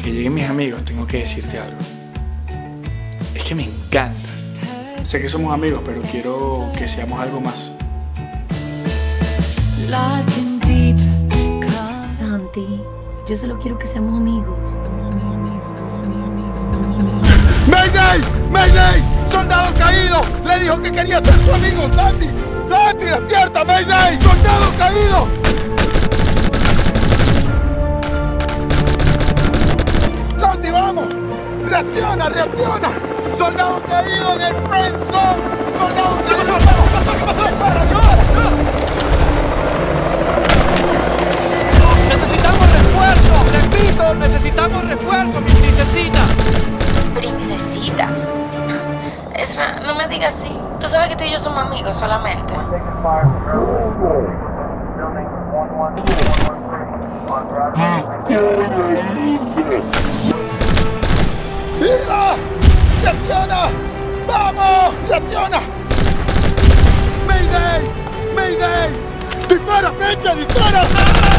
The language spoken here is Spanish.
que lleguen mis amigos, tengo que decirte algo. Es que me encantas. Sé que somos amigos, pero quiero que seamos algo más. Santi, yo solo quiero que seamos amigos. ¡Mayday! ¡Mayday! ¡Soldado caído! Le dijo que quería ser su amigo, Santi. ¡Santi, despierta! ¡Mayday! ¡Soldado caído! ¡Santi, vamos! ¡Reacciona, reacciona! ¡Soldado caído en el friend zone! ¡Soldado caído! ¿Qué pasó? ¡Necesitamos refuerzo! ¡Repito! ¡Necesitamos refuerzo, mi princesita! Princesita. Ezra, no me digas así. Tú sabes que tú y yo somos amigos solamente. ¡Mira! ¡Reacciona! ¡Vamos! ¡Reacciona! ¡Mayday! ¡Mayday! ¡Dispara, Mecha! ¡Dispara!